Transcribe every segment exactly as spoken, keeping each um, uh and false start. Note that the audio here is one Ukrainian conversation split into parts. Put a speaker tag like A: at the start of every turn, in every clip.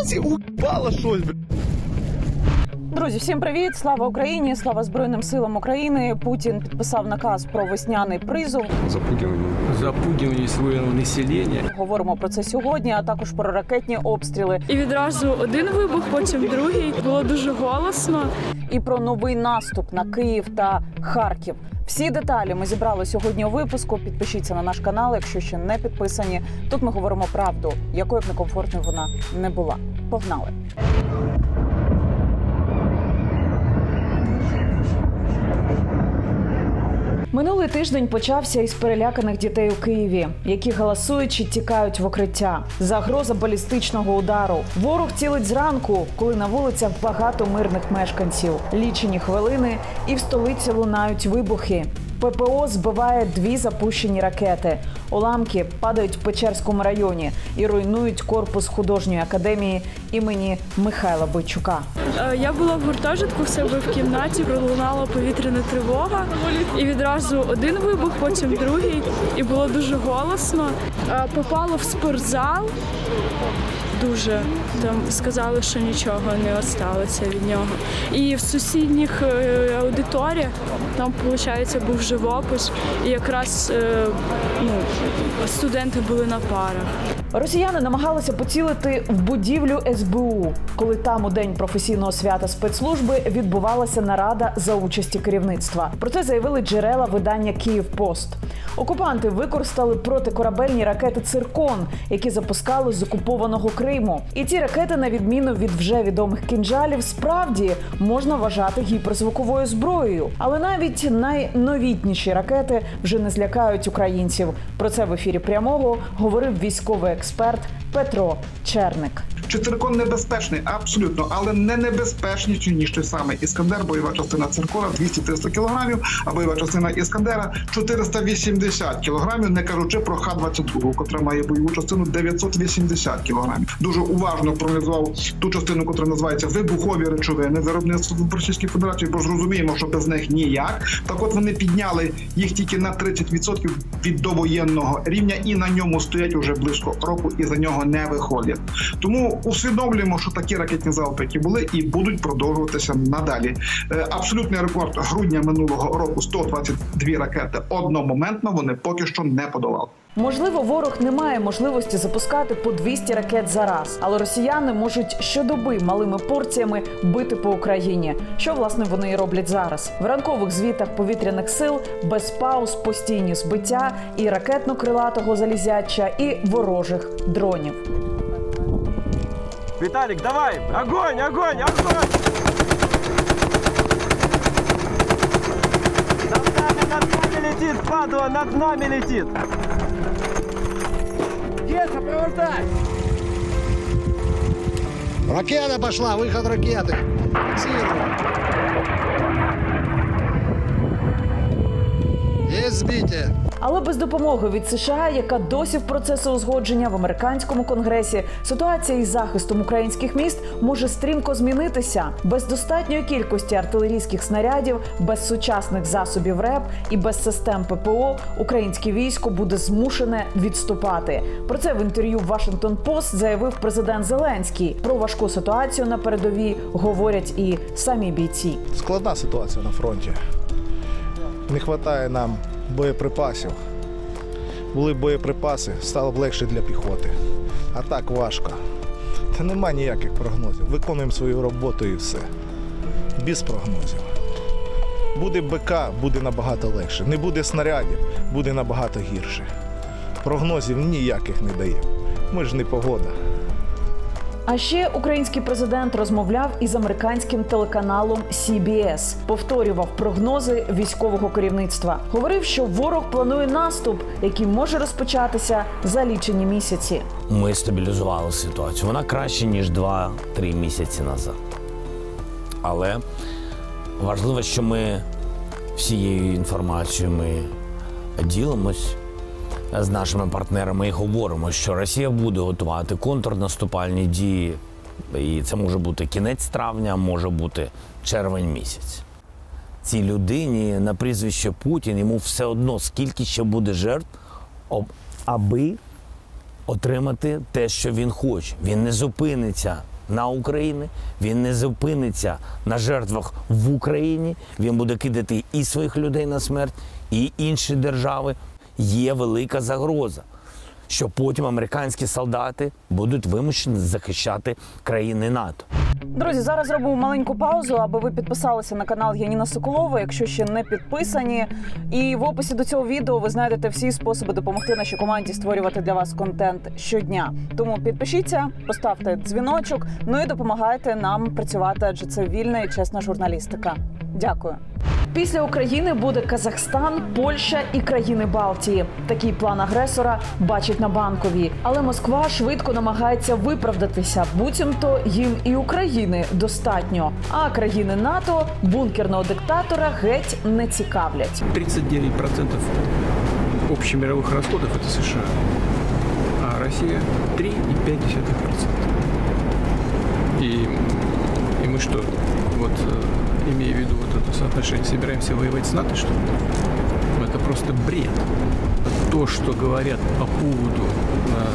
A: Всі уїбало щось, блядь.
B: Друзі, всім привіт! Слава Україні! Слава Збройним силам України! Путін підписав наказ про весняний призов.
C: Запугивание. Запугивание своего населения.
B: Говоримо про це сьогодні, а також про ракетні обстріли.
D: І відразу один вибух, потім другий. Було дуже голосно.
B: І про новий наступ на Київ та Харків. Всі деталі ми зібрали сьогодні у випуску. Підпишіться на наш канал, якщо ще не підписані. Тут ми говоримо правду, якою б некомфортною вона не була. Погнали! Минулий тиждень почався із переляканих дітей у Києві, які галасуючи тікають в укриття. Загроза балістичного удару. Ворог цілить зранку, коли на вулицях багато мирних мешканців. Лічені хвилини і в столиці лунають вибухи. ППО збиває дві запущені ракети. Уламки падають в Печерському районі і руйнують корпус художньої академії імені Михайла Бойчука.
D: Я була в гуртожитку в себе в кімнаті, пролунала повітряна тривога. І відразу один вибух, потім другий. І було дуже голосно. Попало в спортзал. Дуже. Там сказали, що нічого не осталося від нього. І в сусідніх аудиторіях там, виходить, був живопис. І якраз ну, студенти були на парах.
B: Росіяни намагалися поцілити в будівлю ес бе у, коли там у день професійного свята спецслужби відбувалася нарада за участі керівництва. Про це заявили джерела видання «Київпост». Окупанти використали протикорабельні ракети «Циркон», які запускали з окупованого Криму. І ці ракети, на відміну від вже відомих кінжалів, справді можна вважати гіперзвуковою зброєю. Але навіть найновітніші ракети вже не злякають українців. Про це в ефірі «Прямого» говорив військовий експерт Петро Черник.
E: Чи циркон небезпечний? Абсолютно, але не небезпечніший, ніж той самий Іскандер. Бойова частина циркона двісті-триста кілограмів, а бойова частина Іскандера чотириста вісімдесят кілограмів, не кажучи про Х двадцять два, котра має бойову частину дев'ятсот вісімдесят кілограмів. Дуже уважно проаналізував ту частину, котра називається вибухові речовини виробництва в Російській Федерації, бо ж розуміємо, що без них ніяк. Так от вони підняли їх тільки на тридцять відсотків від довоєнного рівня і на ньому стоять уже близько року і за нього не виходять. Тому усвідомлюємо, що такі ракетні залпи, які були, і будуть продовжуватися надалі. Абсолютний рекорд грудня минулого року – сто двадцять дві ракети одномоментно, вони поки що не подолали.
B: Можливо, ворог не має можливості запускати по двісті ракет за раз, але росіяни можуть щодоби малими порціями бити по Україні. Що, власне, вони і роблять зараз. В ранкових звітах повітряних сил без пауз постійні збиття і ракетно-крилатого залізяча, і ворожих дронів.
F: Виталик, давай! Огонь, огонь, огонь! Над нами, над нами летит, падла, над нами летит! Где сопровождать?
G: Ракета пошла, выход ракеты. Есть сбитие.
B: Але без допомоги від США, яка досі в процесі узгодження в американському конгресі, ситуація із захистом українських міст може стрімко змінитися. Без достатньої кількості артилерійських снарядів, без сучасних засобів РЕП і без систем ППО українське військо буде змушене відступати. Про це в інтерв'ю в Washington Post заявив президент Зеленський. Про важку ситуацію на передовій говорять і самі бійці.
G: Складна ситуація на фронті. Не вистачає нам боєприпасів. Були боєприпаси, стало б легше для піхоти. А так важко. Та нема ніяких прогнозів. Виконуємо свою роботу і все. Без прогнозів. Буде БК, буде набагато легше. Не буде снарядів, буде набагато гірше. Прогнозів ніяких не дає. Ми ж не погода.
B: А ще український президент розмовляв із американським телеканалом сі бі ес. Повторював прогнози військового керівництва. Говорив, що ворог планує наступ, який може розпочатися за лічені місяці.
H: Ми стабілізували ситуацію. Вона краще, ніж два-три місяці назад. Але важливо, що ми всією інформацією ми ділимось з нашими партнерами і говоримо, що Росія буде готувати контрнаступальні дії. І це може бути кінець травня, може бути червень місяць. Цій людині на прізвище Путін, йому все одно, скільки ще буде жертв, аби отримати те, що він хоче. Він не зупиниться на Україну, він не зупиниться на жертвах в Україні, він буде кидати і своїх людей на смерть, і інші держави. Є велика загроза, що потім американські солдати будуть вимушені захищати країни НАТО.
B: Друзі, зараз зробимо маленьку паузу, аби ви підписалися на канал Яніна Соколова, якщо ще не підписані. І в описі до цього відео ви знайдете всі способи допомогти нашій команді створювати для вас контент щодня. Тому підпишіться, поставте дзвіночок, ну і допомагайте нам працювати, адже це вільна і чесна журналістика. Дякую. Після України буде Казахстан, Польща і країни Балтії. Такий план агресора бачить на Банковій. Але Москва швидко намагається виправдатися. Буцімто їм і України достатньо. А країни НАТО бункерного диктатора геть не цікавлять.
C: тридцать девять процентов общемировых расходов – это США, а Россия – три и пять десятых процента. И, и мы что, вот имея в виду вот это соотношение, собираемся воевать с НАТО, что ли? Это просто бред. То, что говорят по поводу на,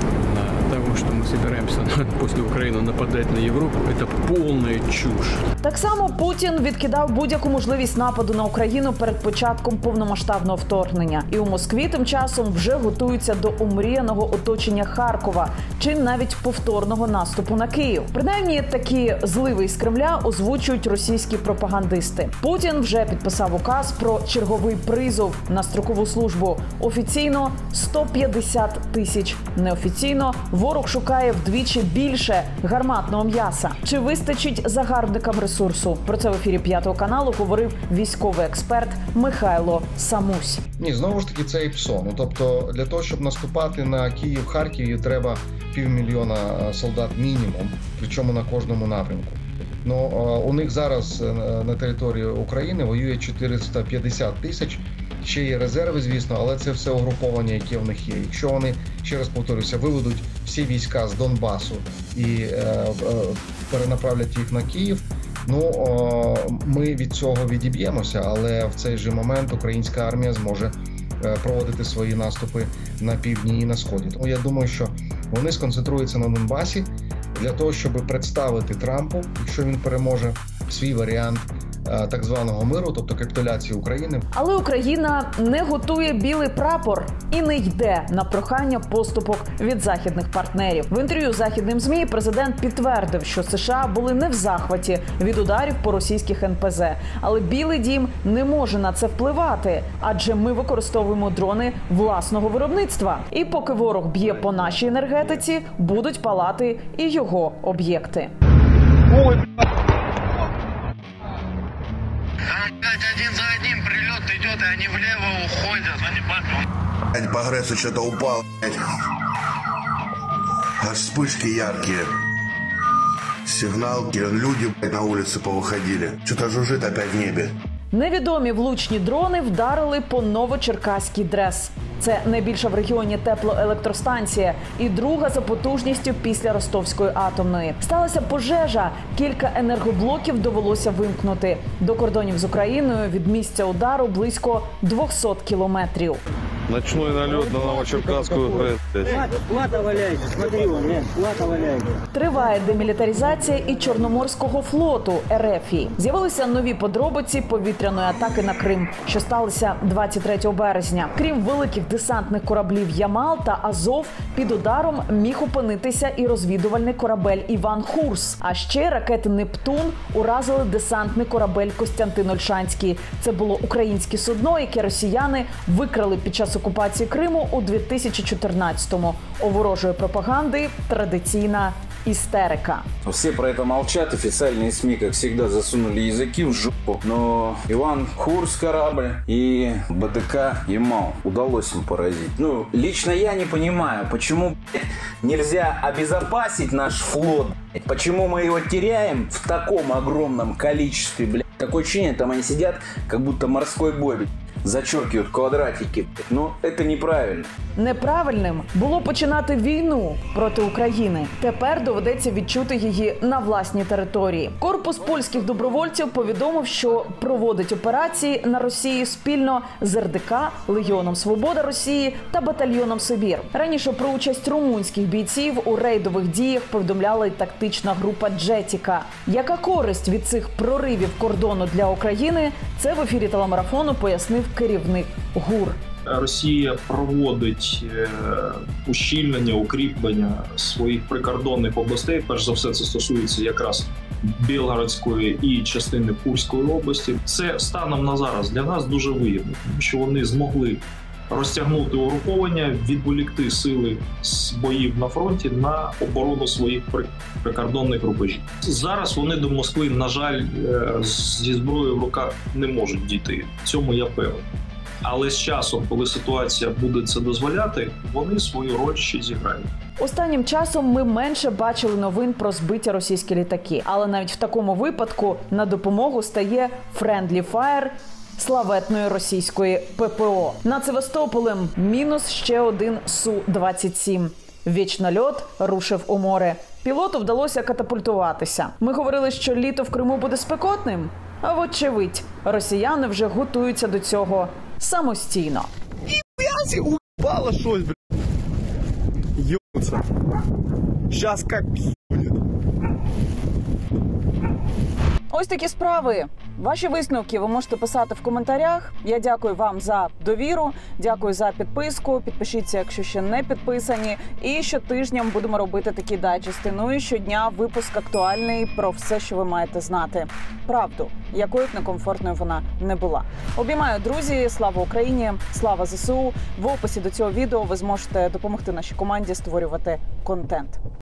C: на того, что мы собираемся после Украины нападать на Европу, это полная чушь.
B: Так само Путін відкидав будь-яку можливість нападу на Україну перед початком повномасштабного вторгнення. І у Москві тим часом вже готуються до омріяного оточення Харкова чи навіть повторного наступу на Київ. Принаймні такі зливи із Кремля озвучують російські пропагандисти. Путін вже підписав указ про черговий призов на строкову службу. Офіційно сто п'ятдесят тисяч. Неофіційно ворог шукає вдвічі більше гарматного м'яса. Чи вистачить загарбникам ресурсу? Про це в ефірі П'ятого каналу говорив військовий експерт Михайло Самусь.
A: Ні, знову ж таки, це ІПСО. Ну, тобто, для того, щоб наступати на Київ, Харків, треба півмільйона солдат мінімум, причому на кожному напрямку. Ну, у них зараз на території України воює чотириста п'ятдесят тисяч. Ще є резерви, звісно, але це все угруповання, яке в них є. Якщо вони, ще раз повторюся, виведуть всі війська з Донбасу і е, е, перенаправлять їх на Київ, ну, о, ми від цього відіб'ємося, але в цей же момент українська армія зможе е, проводити свої наступи на півдні і на сході. Тому я думаю, що вони сконцентруються на Донбасі для того, щоб представити Трампу, якщо він переможе, свій варіант так званого миру, тобто капітуляції України.
B: Але Україна не готує білий прапор і не йде на прохання поступок від західних партнерів. В інтерв'ю західним ЗМІ президент підтвердив, що США були не в захваті від ударів по російських ен пе зе. Але Білий дім не може на це впливати, адже ми використовуємо дрони власного виробництва. І поки ворог б'є по нашій енергетиці, будуть палати і його об'єкти.
I: Ой, один за одним прилет идет, и они влево уходят. Они
J: по агрессу что-то упал. Аж вспышки яркие. Сигналки. Люди на улице повыходили. Что-то жужжит опять в небе.
B: Невідомі влучні дрони вдарили по Новочеркаській ДРЕС. Це найбільша в регіоні теплоелектростанція і друга за потужністю після Ростовської атомної. Сталася пожежа, кілька енергоблоків довелося вимкнути. До кордонів з Україною від місця удару близько двісті кілометрів.
K: Ночной налет на Новочеркасскую ГЭС.
F: Плата валяется, смотри, вон, нет, плата валяется.
B: Триває демілітаризація і Чорноморського флоту ер еф і. З'явилися нові подробиці повітряної атаки на Крим, що сталося двадцять третього березня. Крім великих десантних кораблів «Ямал» та «Азов», під ударом міг опинитися і розвідувальний корабель «Іван Хурс». А ще ракети «Нептун» уразили десантний корабель «Костянтин Ольшанський». Це було українське судно, яке росіяни викрали під час окупації Криму у дві тисячі чотирнадцятому. У ворожої пропаганди традиційна истерика.
L: Все про это молчат, официальные СМИ, как всегда, засунули языки в жопу. Но Иван Хурс корабль и бэ дэ ка «Ямал» удалось им поразить. Ну, лично я не понимаю, почему, блядь, нельзя обезопасить наш флот, блядь? Почему мы его теряем в таком огромном количестве, блядь? Такое ощущение, там они сидят, как будто морской бой, блядь. зачеркивают квадратики. Но это неправильно.
B: Неправильним було починати війну проти України. Тепер доведеться відчути її на власній території. Корпус польських добровольців повідомив, що проводить операції на Росії спільно з ер де ка, Легіоном Свобода Росії та батальйоном Сибір. Раніше про участь румунських бійців у рейдових діях повідомляла й тактична група Джетіка. Яка користь від цих проривів кордону для України? Це в ефірі телемарафону пояснив керівник ГУР.
M: Росія проводить ущільнення, укріплення своїх прикордонних областей. Перш за все, це стосується якраз Білгородської і частини Курської області. Це станом на зараз для нас дуже вигідно, тому що вони змогли розтягнути угруповання, відволікти сили з боїв на фронті на оборону своїх прикордонних рубежів. Зараз вони до Москви, на жаль, зі зброєю в руках не можуть дійти. В цьому я певен. Але з часом, коли ситуація буде це дозволяти, вони свою роль ще зіграють.
B: Останнім часом ми менше бачили новин про збиті російські літаки. Але навіть в такому випадку на допомогу стає Friendly Fire славетної російської пе пе о. Над Севастополем мінус ще один Су двадцять сім. Вічнольот рушив у море. Пілоту вдалося катапультуватися. Ми говорили, що літо в Криму буде спекотним. А вочевидь, росіяни вже готуються до цього самостійно.
F: Уебало щось, блядь. Ёбнуться. Щас как будет.
B: Ось такі справи. Ваші висновки ви можете писати в коментарях. Я дякую вам за довіру, дякую за підписку. Підпишіться, якщо ще не підписані. І щотижням будемо робити такі дайджести. Ну і щодня випуск актуальний про все, що ви маєте знати. Правду, якою б некомфортною вона не була. Обіймаю, друзі. Слава Україні! Слава зе се у! В описі до цього відео ви зможете допомогти нашій команді створювати контент.